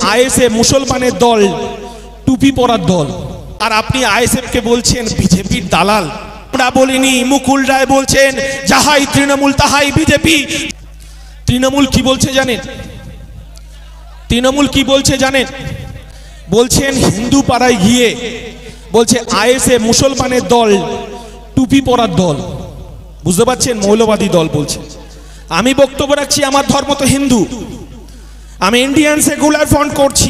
ISA মুসলমানের দল, টুপি পরার দল, আর আপনি আইএসএফ কে বলছেন বিজেপির দালাল। আমরা বলিনি, মুকুল রায় বলছেন যাহাই তৃণমূল তাহাই বিজেপি। তৃণমূল কি বলছে জানেন? তৃণমূল কি বলছে জানেন? বলছেন হিন্দু পাড়ায় গিয়ে বলছে আইএসএ মুসলমানের দল, টুপি পরার দল। বুঝতে পারছেন? মৌলবাদী দল বলছে। আমি বক্তব্য রাখছি, আমার ধর্ম তো হিন্দু, আমি ইন্ডিয়ান সেকুলার ফ্রন্ট করছি।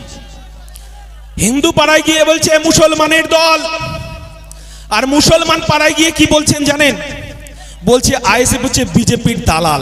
হিন্দু পাড়ায় গিয়ে বলছে মুসলমানের দল, আর মুসলমান পাড়ায় গিয়ে কি বলছেন জানেন? বলছে আইএসএফ হচ্ছে বিজেপির দালাল।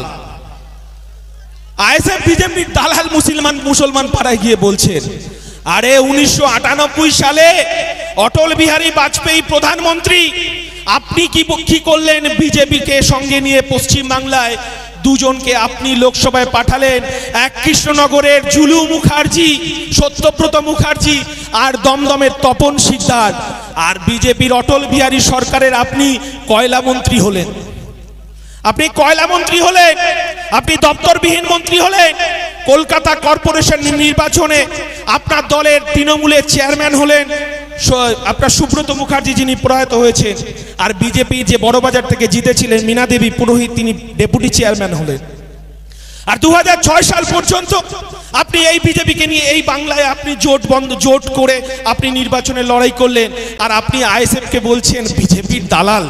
আইএসএফ বিজেপির দালাল মুসলমান পাড়ায় গিয়ে বলছেন। আরে 1998 সালে অটল বিহারী বাজপেয়ী প্রধানমন্ত্রী, আপনি কি করলেন? বিজেপিকে সঙ্গে নিয়ে পশ্চিম বাংলায় দুজনকে আপনি লোকসভায় পাঠালেন, এক কৃষ্ণনগরের জুলু মুখার্জি, সত্যব্রত মুখার্জি, আর দমদমের তপন শিকদার। আর বিজেপির অটল বিহারী সরকারের আপনি কয়লা মন্ত্রী হলেন, আপনি কয়লা মন্ত্রী হলেন, আপনি দপ্তরবিহীন মন্ত্রী হলেন। কলকাতা কর্পোরেশন নির্বাচনে আপনার দলের তৃণমূলের চেয়ারম্যান হলেন আপনার সুব্রত মুখার্জি, যিনি প্রয়াত হয়েছেন। আর বিজেপি যে বড়বাজার থেকে জিতেছিলেন মীনা দেবী পুরোহিত, তিনি ডেপুটি চেয়ারম্যান হলেন। আর 2006 সাল পর্যন্ত আপনি এই বিজেপিকে নিয়ে এই বাংলায় আপনি জোট করে আপনি নির্বাচনে লড়াই করলেন, আর আপনি আইএসএফ কে বলছেন বিজেপির দালাল।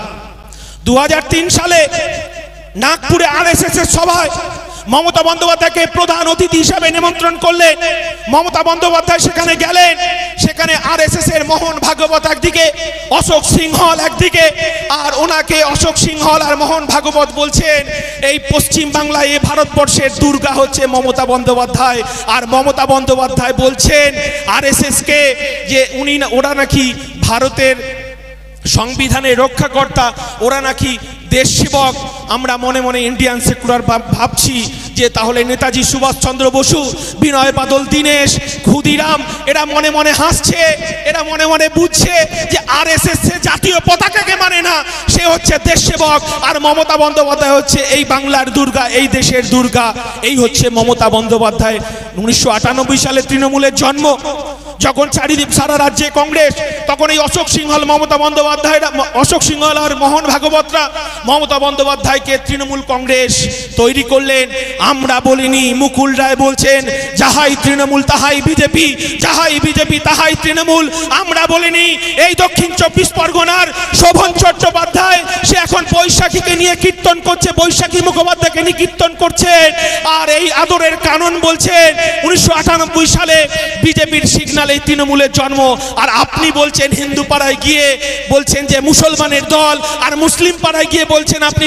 2003 সালে নাগপুরে আরএসএস এর সভায় মমতা বন্দ্যোপাধ্যায়কে প্রধান অতিথি হিসাবে নিমন্ত্রণ করলেন। মমতা বন্দ্যোপাধ্যায় সেখানে গেলেন, সেখানে আরএসএস এর মোহন ভাগবত একদিকে, অশোক সিংহল একদিকে, আর ওনাকে অশোক সিংহল আর মোহন ভাগবত বলছেন এই পশ্চিম বাংলায় এই ভারতবর্ষের দুর্গা হচ্ছে মমতা বন্দ্যোপাধ্যায়। আর মমতা বন্দ্যোপাধ্যায় বলছেন আরএসএস কে যে ওরা নাকি ভারতের সংবিধানের রক্ষাকর্তা, ওরা নাকি দেশ সেবক। আমরা মনে মনে ইন্ডিয়ান সেকুলার ভাবছি যে তাহলে নেতাজি সুভাষচন্দ্র বসু, বিনয় বাদল দীনেশ, ক্ষুদিরাম, এরা মনে মনে হাসছে, এরা মনে মনে বুঝছে যে আরএসএস জাতীয় পতাকাকে মানে না, সে হচ্ছে দেশ সেবক। আর মমতা বন্দ্যোপাধ্যায় হচ্ছে এই বাংলার দুর্গা, এই দেশের দুর্গা। এই হচ্ছে মমতা বন্দ্যোপাধ্যায়। 1998 সালে তৃণমূলের জন্ম, যখন সারা রাজ্যে কংগ্রেস, তখন এই অশোক সিংহল, মমতা বন্দ্যোপাধ্যায়, অশোক সিংহল আর মোহন ভাগবতরা মমতা বন্দ্যোপাধ্যায়কে তৃণমূল কংগ্রেস তৈরি করলেন। আমরা বলিনি, মুকুল রায় বলছেন যাহাই তৃণমূল তাহাই বিজেপি, যাহাই বিজেপি তাহাই তৃণমূল। আমরা বলিনি। এই দক্ষিণ 24 পরগনার শোভন চট্টোপাধ্যায়, সে এখন বৈশাখীকে নিয়ে কীর্তন করছে, বৈশাখী মুখোপাধ্যায়কে নিয়ে কীর্তন করছেন, আর এই আদরের কানন বলছেন 1998 সালে বিজেপির সিগনালে তৃণমূলের জন্ম। আর আপনি বলছেন হিন্দু পাড়ায় গিয়ে বলছেন যে মুসলমানের দল, আর মুসলিম পাড়ায় গিয়ে বলছেন আপনি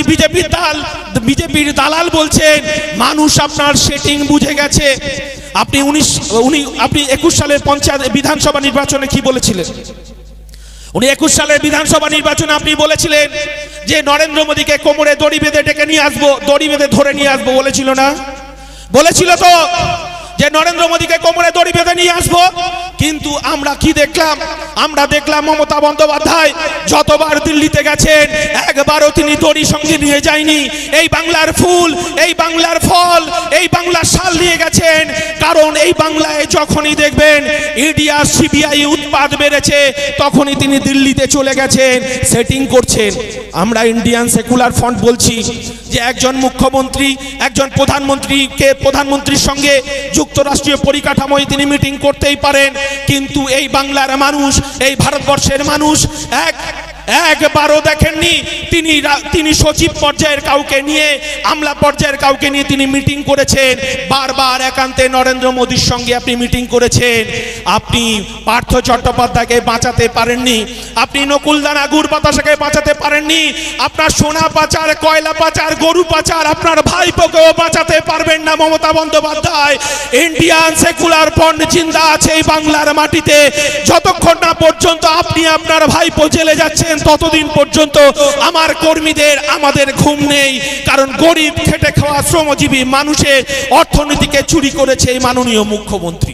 বিজেপির দালাল বলছেন। মানুষ আপনার সেটিং বুঝে গেছে। আপনি 21 সালের পঞ্চায়েত বিধানসভা নির্বাচনে কি বলেছিলেন? 21 সালের বিধানসভা নির্বাচনে আপনি বলেছিলেন যে নরেন্দ্র মোদীকে কোমরে দড়ি বেঁধে ডেকে নিয়ে আসবো, দড়ি বেঁধে ধরে নিয়ে আসবো, বলেছিল না? বলেছিল তো যে নরেন্দ্র মোদীকে কোমরে দড়ি বেঁধে নিয়ে আসবো। কিন্তু আমরা কি দেখলাম? আমরা দেখলাম মমতা বন্দ্যোপাধ্যায় যতবার দিল্লিতে গেছেন একবারও তিনি দড়ি সঙ্গে নিয়ে যায়নি। এই বাংলার ফুল, এই বাংলার ফল, এই বাংলার শাল নিয়ে গেছেন। কারণ এই বাংলায় যখনই দেখবেন ইডি আর সিবিআই উৎপাত বেড়েছে, তখনই তিনি দিল্লিতে চলে গেছেন, সেটিং করছেন। আমরা ইন্ডিয়ান সেকুলার ফ্রন্ট বলছি যে একজন মুখ্যমন্ত্রী, একজন প্রধানমন্ত্রীর সঙ্গে যুক্তরাষ্ট্রীয় পরিকাঠামোয় তিনি মিটিং করতেই পারেন, কিন্তু এই বাংলার মানুষ, এই ভারতবর্ষের মানুষ একবারও দেখেননি তিনি সচিব পর্যায়ের কাউকে নিয়ে, আমলা পর্যায়ের কাউকে নিয়ে তিনি মিটিং করেছেন। বারবার একান্তে নরেন্দ্র মোদীর সঙ্গে আপনি মিটিং করেছেন। আপনি পার্থ চট্টোপাধ্যায়কে বাঁচাতে পারেননি, আপনি নকুলদানা গুড় বাতাসাকে বাঁচাতে পারেননি, আপনার সোনা পাচার, কয়লা পাচার, গরু পাচার আপনার ভাইপোকেও বাঁচাতে পারবেন না Mamata Bandyopadhyay. Indian secular front জিন্দা আছে এই বাংলার মাটিতে। যতক্ষণ না পর্যন্ত আপনি আপনার ভাইপো জেলে যাচ্ছেন ততদিন পর্যন্ত আমার কর্মীদের, আমাদের ঘুম নেই। কারণ গরিব খেটে খাওয়া শ্রমজীবী মানুষের অর্থনীতিকে চুরি করেছে এই মাননীয় মুখ্যমন্ত্রী।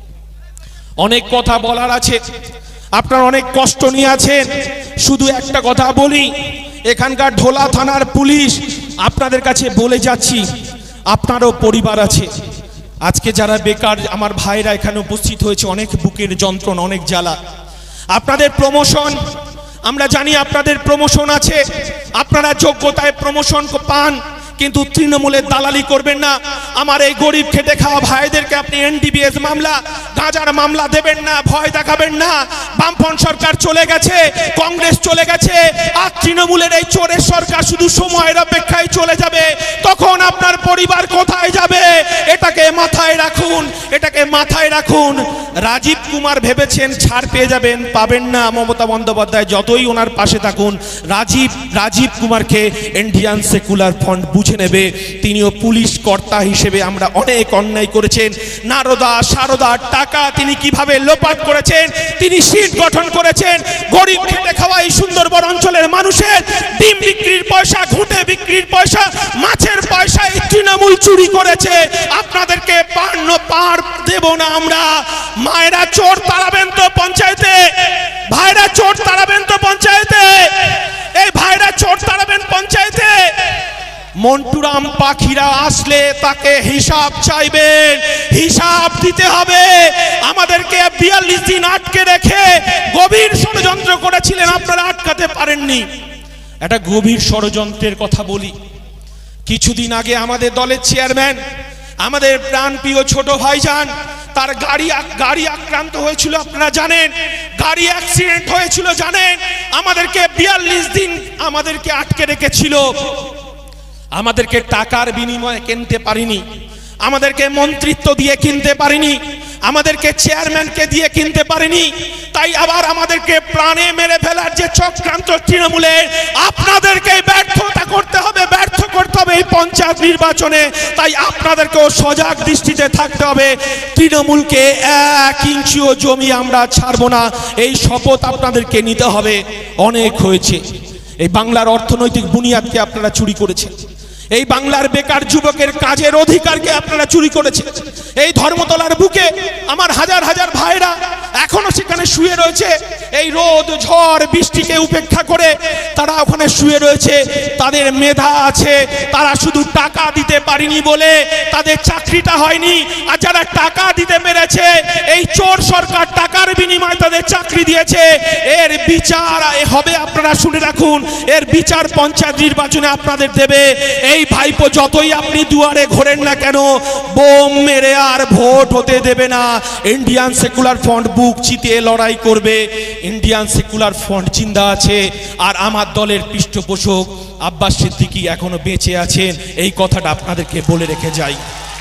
অনেক কথা বলার আছে, আপনারা অনেক কষ্ট নিয়ে আছেন। শুধু একটা কথা বলি, এখানকার ঢোলা থানার পুলিশ, আপনাদের কাছে বলে যাচ্ছি, আপনারও পরিবার আছে, আজকে যারা বেকার আমার ভাইরা এখানে উপস্থিত হয়েছে, অনেক বুকের যন্ত্রণা, অনেক জ্বালা। আপনাদের প্রমোশন, আমরা জানি আপনাদের প্রমোশন আছে, আপনারা যোগ্যতায় প্রমোশন পান, কিন্তু তৃণমূলের দালালি করবেন না। আমার এই গরিব খেটে খাওয়া ভাইদেরকে আপনি এনডিপিএস মামলা, গাঁজার মামলা দেবেন না, ভয় দেখাবেন না। বামফ্রন্ট সরকার চলে গেছে, কংগ্রেস চলে গেছে, আর তৃণমূলের এই চোরের সরকার শুধু সময়ের অপেক্ষায় চলে যাবে। তখন আপনার পরিবার কোথায় যাবে? এটাকে মাথায় রাখুন, এটাকে মাথায় রাখুন। রাজীব কুমার ভেবেছেন ছাড় পেয়ে যাবেন, পাবেন না। মমতা বন্দ্যোপাধ্যায় যতই ওনার পাশে থাকুন, রাজীব কুমারকে ইন্ডিয়ান সেকুলার ফ্রন্ট বুঝে নেবে। তিনিও পুলিশ কর্তা হিসেবে আমরা অনেক অন্যায় করেছেন। নারদা সারদার টাকা তিনি কিভাবে লোপাট করেছেন, তিনি সিট গঠন করেছেন। গরিব খেটে খাওয়া এই সুন্দরবন অঞ্চলের মানুষের ডিম বিক্রির পয়সা, ঘুঁটে বিক্রির পয়সা, মাছের পয়সা এই তৃণমূল চুরি করেছে। আপনাদেরকে পার দেব না আমরা। মায়েরা চোর তাড়াবেন তো পঞ্চায়েতে, ভাইরা চোর তাড়াবেন তো পঞ্চায়েতে, এই ভাইরা চোর তাড়াবেন পঞ্চায়েতে। মন্টুরাম পাখিরা আসলে তাকে হিসাব চাইবেন, হিসাব দিতে হবে। আমাদেরকে 42 দিন আটকে রেখে গভীর ষড়যন্ত্র করেছিলেন, আপনারা আটকাতে পারেননি। একটা গভীর ষড়যন্ত্রের কথা বলি। কিছুদিন আগে আমাদের দলের চেয়ারম্যান, আমাদের প্রাণপ্রিয় ছোট ভাইজান, তার গাড়ি আক্রান্ত হয়েছিল, আপনারা জানেন। গাড়ি অ্যাক্সিডেন্ট হয়েছিল জানেন। আমাদেরকে 42 দিন আমাদেরকে আটকে রেখেছিল। আমাদেরকে টাকার বিনিময়ে কিনতে পারিনি, আমাদেরকে মন্ত্রিত্ব দিয়ে কিনতে পারিনি, আমাদেরকে চেয়ারম্যানকে দিয়ে কিনতে পারিনি। তাই আবার আমাদেরকে প্রাণে মেরে ফেলার যে চক্রান্ত তৃণমূলের, আপনাদেরকে ব্যর্থতা করতে হবে, ব্যর্থ করতে হবে এই পঞ্চায়েত নির্বাচনে। তাই আপনাদেরকেও সজাগ দৃষ্টিতে থাকতে হবে। তৃণমূলকে 1 ইঞ্চিও জমি আমরা ছাড়বো না, এই শপথ আপনাদেরকে নিতে হবে। অনেক হয়েছে। এই বাংলার অর্থনৈতিক বুনিয়াদকে আপনারা চুরি করেছেন, এই বাংলার বেকার যুবকের কাজের অধিকারকে আপনারা চুরি করেছেন। এই ধর্মতলার বুকে আমার হাজার হাজার ভাইরা এখনো সেখানে শুয়ে রয়েছে। এই রোদ ঝড় বৃষ্টিকে উপেক্ষা করে তারা ওখানে শুয়ে রয়েছে। তাদের মেধা আছে, তারা শুধু টাকা দিতে পারেনি বলে তাদের চাকরিটা হয়নি। আর যারা টাকা দিতে পেরেছে, এই চোর সরকার টাকার বিনিময়ে তাদের চাকরি দিয়েছে। এর বিচার হবে, আপনারা শুনে রাখুন। এর বিচার পঞ্চায়েত নির্বাচনে আপনাদের দেবে। এই ভাইপো যতই আপনি দুয়ারে ঘোরেন না কেন, বোম মেরে আর ভোট হতে দেবে না। ইন্ডিয়ান সেকুলার ফ্রন্ট বুক চিতিয়ে লড়াই করবে। ইন্ডিয়ান সেকুলার ফ্রন্ট জিন্দা আছে। আর আমার দলের পৃষ্ঠপোষক আব্বাস সিদ্দিকী এখনো বেঁচে আছেন, এই কথাটা আপনাদেরকে বলে রেখে যাই।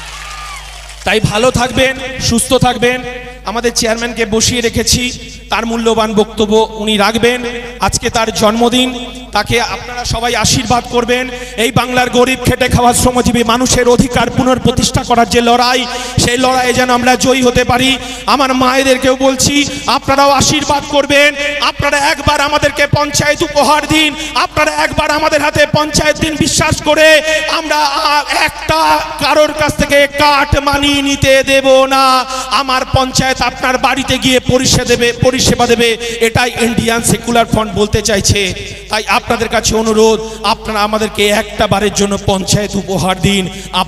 তাই ভালো থাকবেন, সুস্থ থাকবেন। আমাদের চেয়ারম্যানকে বসিয়ে রেখেছি, তার মূল্যবান বক্তব্য উনি রাখবেন। আজকে তার জন্মদিন, তাকে আপনারা সবাই আশীর্বাদ করবেন। এই বাংলার গরিব খেটে খাওয়া শ্রমজীবী মানুষের অধিকার পুনঃপ্রতিষ্ঠা করার যে লড়াই, সেই লড়াইয়ে যেন আমরা জয়ী হতে পারি। আমার মায়েদেরকেও বলছি, আপনারাও আশীর্বাদ করবেন। আপনারা একবার আমাদেরকে পঞ্চায়েত উপহার দিন, আপনারা একবার আমাদের হাতে পঞ্চায়েত দিন। বিশ্বাস করে আমরা একটা কারোর কাছ থেকে কাট মানি নিতে দেব না। আমার পঞ্চায়েত আপনার বাড়িতে গিয়ে পরিষেবা দেবে, এটাই ইন্ডিয়ান সেকুলার ফ্রন্ট বলতে চাইছে। তাই আপনাদের কাছে অনুরোধ, আপনারা আমাদেরকে একটা বারের জন্য পঞ্চায়েত উপহার দিন।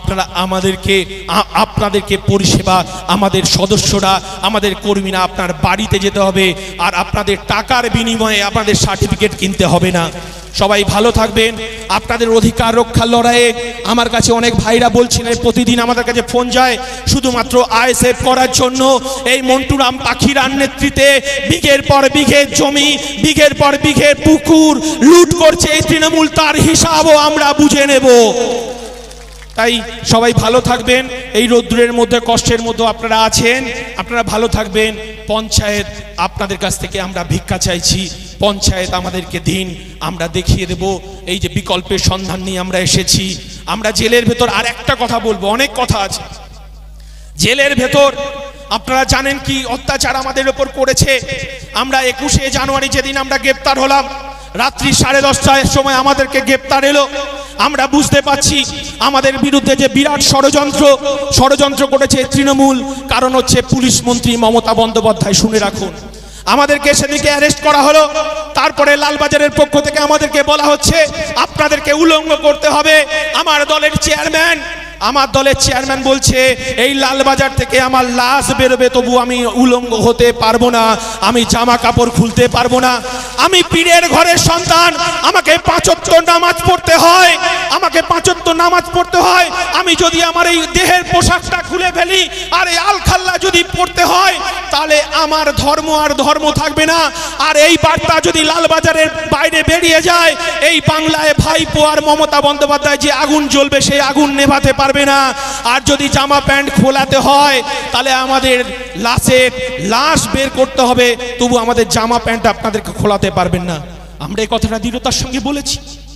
আপনাদেরকে পরিষেবা, আমাদের সদস্যরা, আমাদের কর্মীরা আপনার বাড়িতে যেতে হবে। আর আপনাদের টাকার বিনিময়ে আপনাদের সার্টিফিকেট কিনতে হবে না। সবাই ভালো থাকবেন। আপনাদের অধিকার রক্ষার লড়াইয়ে আমার কাছে অনেক ভাইরা বলছেন, প্রতিদিন আমাদের কাছে ফোন যায় শুধুমাত্র আয় সেভ করার জন্য। এই মন্টুরাম পাখিরার নেতৃত্বে বিঘের পর বিঘে জমি, বিঘের পর বিঘে পুকুর লুট করছে এই তৃণমূল, তার হিসাবও আমরা বুঝে নেব। তাই সবাই ভালো থাকবেন। এই রৌদ্রের মধ্যে, কষ্টের মধ্যে আপনারা আছেন, আপনারা ভালো থাকবেন। পঞ্চায়েত আপনাদের কাছ থেকে আমরা ভিক্ষা চাইছি, পঞ্চায়েত আমাদেরকে দিন, আমরা দেখিয়ে দেব। এই যে বিকল্পের সন্ধান নিয়ে আমরা এসেছি। আমরা জেলের ভেতর আর একটা কথা বলবো, অনেক কথা আছে। জেলের ভেতর আপনারা জানেন কি অত্যাচার আমাদের উপর করেছে। আমরা 21শে জানুয়ারি যেদিন আমরা গ্রেপ্তার হলাম, রাত্রি 10:30টার সময় আমাদেরকে গ্রেপ্তার এলো। আমরা বুঝতে পারছি আমাদের বিরুদ্ধে যে বিরাট ষড়যন্ত্র করেছে তৃণমূল। কারণ হচ্ছে পুলিশ মন্ত্রী মমতা বন্দ্যোপাধ্যায়। শুনে রাখুন, আমাদেরকে সেদিকে অ্যারেস্ট করা হলো। তারপরে লালবাজারের পক্ষ থেকে আমাদেরকে বলা হচ্ছে আপনাদেরকে উলঙ্গ করতে হবে। আমার দলের চেয়ারম্যান, আমার দলের চেয়ারম্যান বলছে এই লালবাজার থেকে আমার লাশ বেরোবে, তবু আমি উলঙ্গ হতে পারবো না, আমি জামা কাপড় খুলতে পারবো না। আমি পীরের ঘরের সন্তান, আমাকে 5 ওয়াক্ত নামাজ পড়তে হয়, আমাকে 5 ওয়াক্ত নামাজ পড়তে হয়। আমি যদি আমার এই দেহের পোশাকটা খুলে ফেলি আর এই আলখাল্লা যদি পড়তে হয়, তাহলে আমার ধর্ম আর ধর্ম থাকবে না। আর এই বার্তা যদি লালবাজারের বাইরে বেরিয়ে যায়, এই বাংলায় ভাইপো আর মমতা বন্দ্যোপাধ্যায় যে আগুন জ্বলবে সেই আগুন নেভাতে পারবে না। আর যদি জামা প্যান্ট খোলাতে হয়, তাহলে আমাদের লাশ বের করতে হবে, তবু আমাদের জামা প্যান্ট আপনাদেরকে খোলাতে পারবেন না। আমরা এই কথাটা দৃঢ়তার সঙ্গে বলেছি।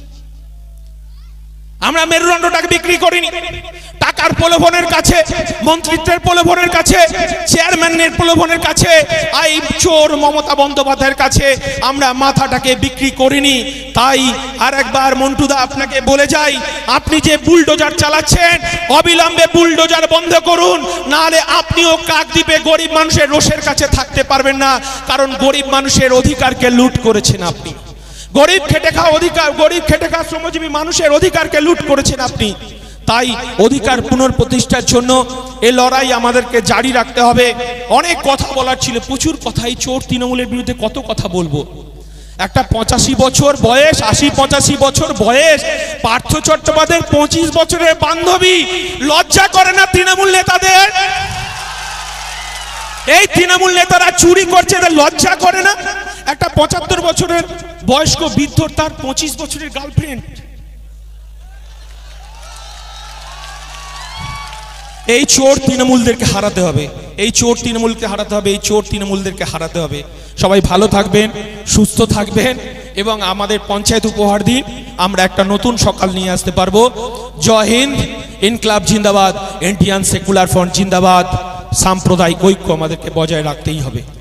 আমরা মেরুদণ্ডটাকে বিক্রি করিনি টাকার প্রলোভনের কাছে, মন্ত্রিত্বের প্রলোভনের কাছে, চেয়ারম্যানের প্রলোভনের কাছে, এই চোর মমতা বন্দ্যোপাধ্যায়ের কাছে আমরা মাথাটাকে বিক্রি করিনি। তাই আর একবার মন্টুদা আপনাকে বলে যাই, আপনি যে বুলডোজার চালাচ্ছেন, অবিলম্বে বুলডোজার বন্ধ করুন, নাহলে আপনিও কাকদ্বীপে গরিব মানুষের রোষের কাছে থাকতে পারবেন না। কারণ গরিব মানুষের অধিকারকে লুট করেছেন আপনি, গরিব খেটে খাওয়া শ্রমজীবী মানুষের অধিকারকে লুট করেছেন আপনি। তাই অধিকার পুনঃপ্রতিষ্ঠার জন্য এই লড়াই আমাদেরকে জারি রাখতে হবে। অনেক কথা বলার ছিল, প্রচুর কথা। এই চোর তৃণমূলের বিরুদ্ধে কত কথা বলবো। একটা 85 বছর বয়স, 80-85 বছর বয়স পার্থ চট্টোপাধ্যায়ের 25 বছরের বান্ধবী, লজ্জা করে না তৃণমূল নেতাদের? এই তৃণমূল নেতারা চুরি করছে, এদের লজ্জা করে না? একটা 75 বছরের বয়স্ক বৃদ্ধ, তার 25 বছরের গার্লফ্রেন্ড। এই চোর তৃণমূলদেরকে হারাতে হবে, এই চোর তৃণমূলকে হারাতে হবে, এই চোর তৃণমূলদেরকে হারাতে হবে। সবাই ভালো থাকবেন, সুস্থ থাকবেন এবং আমাদের পঞ্চায়েত উপহার দিন, আমরা একটা নতুন সকাল নিয়ে আসতে পারবো। জয় হিন্দ, ইনকলাব জিন্দাবাদ, ইন্ডিয়ান সেকুলার ফ্রন্ট জিন্দাবাদ। সাম্প্রদায়িক ঐক্য আমাদেরকে বজায় রাখতেই হবে।